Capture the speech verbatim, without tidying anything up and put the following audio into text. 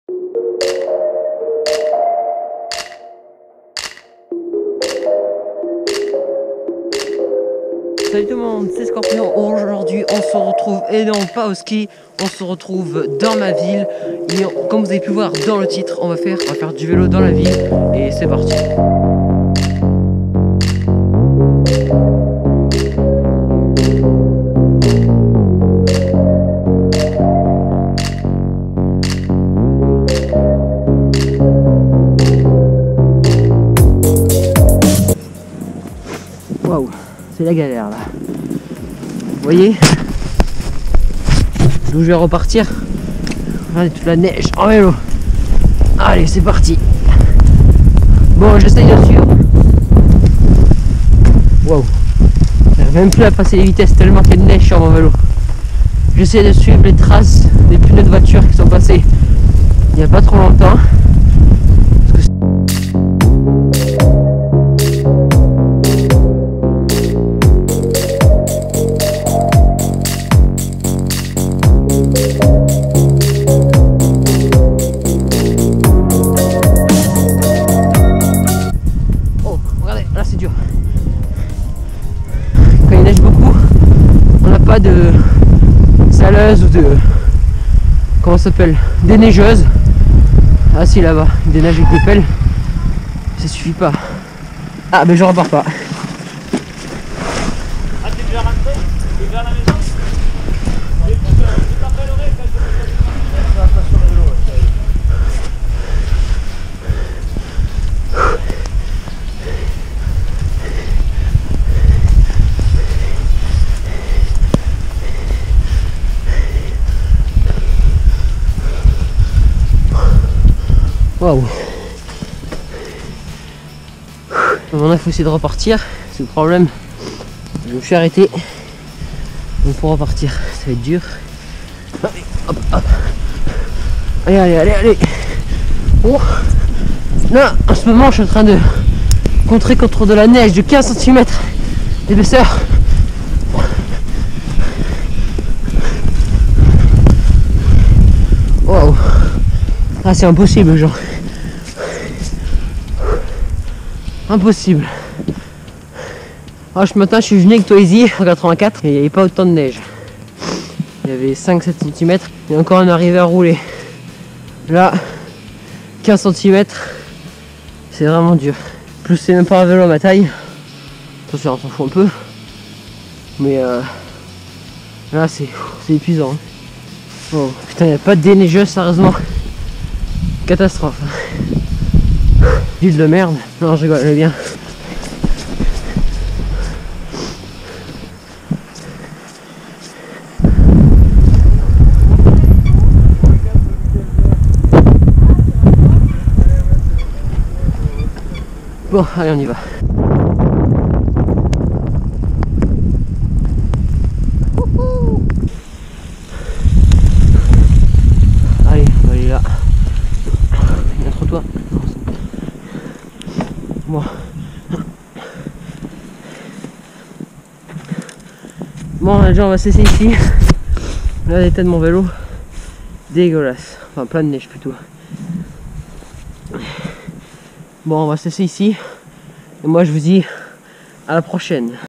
Salut tout le monde, c'est Scorpion. Aujourd'hui on se retrouve, et non pas au ski, on se retrouve dans ma ville. Et comme vous avez pu voir dans le titre, on va faire, on va faire du vélo dans la ville. Et c'est parti. Waouh, c'est la galère là. Vous voyez d'où je vais repartir. Regardez toute la neige en vélo. Allez, c'est parti. Bon, j'essaye de suivre. Waouh, j'arrive même plus à passer les vitesses tellement qu'il y a de neige sur mon vélo. J'essaie de suivre les traces des pneus de voiture qui sont passés il n'y a pas trop longtemps. Quand il neige beaucoup, on n'a pas de saleuse ou de, comment ça s'appelle, des neigeuses. Ah si, là-bas, des neiges avec des pelles, ça suffit pas. Ah mais je repars pas. Ah, t'es déjà rentré? T'es déjà à la maison? Je t'appellerai quand je vais sur le vélo. Waouh. Maintenant il faut essayer de repartir. C'est le problème. Je me suis arrêté. Donc pour repartir, ça va être dur. Allez, hop, hop. Allez, allez, allez, allez. Oh. Là, en ce moment, je suis en train de contrer contre de la neige de quinze centimètres d'épaisseur. Waouh. Ah, c'est impossible, genre. Impossible. Alors, ce matin, je suis venu avec Toisy en quatre-vingt-quatre et il n'y avait pas autant de neige. Il y avait cinq sept centimètres et encore on arrivait à rouler. Là, quinze centimètres, c'est vraiment dur. Plus, c'est même pas un vélo à ma taille. Attention, on s'en fout un peu. Mais euh, là, c'est épuisant. Hein. Oh, putain, il n'y a pas de déneigeuse, sérieusement. Catastrophe. Ville de merde. Non, je rigole, je vais bien. Bon, allez, on y va. Allez, on va aller là. Il y a un trottoir. Bon. Bon, déjà, on va cesser ici. Là, l'état de mon vélo. Dégueulasse. Enfin, plein de neige plutôt. Bon, on va cesser ici. Et moi, je vous dis à la prochaine.